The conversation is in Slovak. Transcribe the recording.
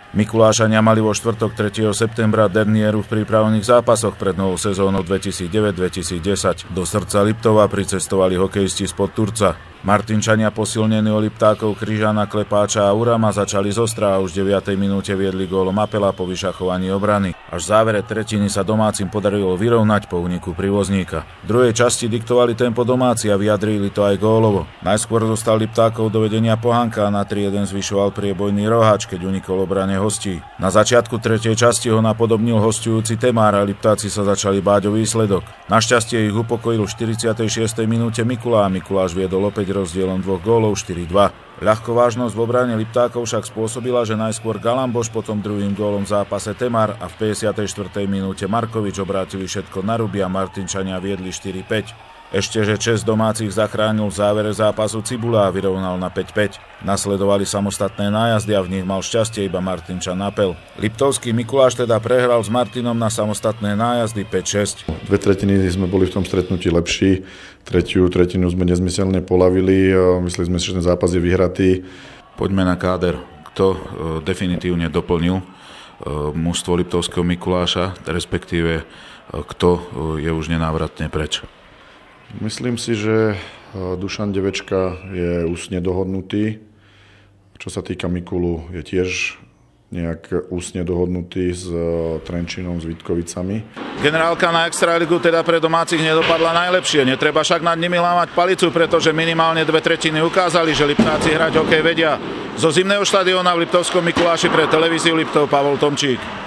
Mikulášania mali vo štvrtok 3. septembra derniéru v prípravných zápasoch pred novou sezónou 2009-2010. Do srdca Liptova pricestovali hokejisti spod Turca. Martinčania posilnení o Liptákov Kryžana, Klepáča a Urama začali zostra a už v 9. minúte viedli gólom Apela po vyšachovaní obrany. Až v závere tretiny sa domácim podarilo vyrovnať po úniku Privozníka. V druhej časti diktovali tempo domáci a vyjadrili to aj gólovo. Najskôr dostal Liptákov do vedenia Pohanka a na 3-1 zvyšoval priebojný Roháč, keď unikol obrane hostí. Na začiatku tretej časti ho napodobnil hosťujúci Temár a Liptáci sa začali báť o výsledok. Našťastie ich upokojil v 46. minúte Mikuláš viedol opäť rozdielom 2 gólov 4-2. Ľahkovážnosť v obrane Liptákov však spôsobila, že najskôr Galamboš, potom druhým gólom v zápase Temár a v 54. minúte Markovič obrátili všetko na ruby a Martinčania viedli 4-5. Ešte, že česť domácich zachránil v závere zápasu Cibula a vyrovnal na 5-5. Nasledovali samostatné nájazdy a v nich mal šťastie iba Martinčan Apel. Liptovský Mikuláš teda prehral s Martinom na samostatné nájazdy 5-6. Dve tretiny sme boli v tom stretnutí lepší, tretiu tretinu sme nezmyselne polavili, mysleli sme si, že ten zápas je vyhratý. Poďme na káder. Kto definitívne doplnil mužstvo Liptovského Mikuláša, respektíve kto je už nenávratne preč? Myslím si, že Dušan Devečka je ústne dohodnutý. Čo sa týka Mikulu, je tiež nejak ústne dohodnutý s Trenčínom, s Vítkovicami. Generálka na Extraligu teda pre domácich nedopadla najlepšie. Netreba však nad nimi lámať palicu, pretože minimálne 2/3 ukázali, že Liptáci hrať hokej vedia. Zo zimného štadióna v Liptovskom Mikuláši pre televíziu Liptov Pavol Tomčík.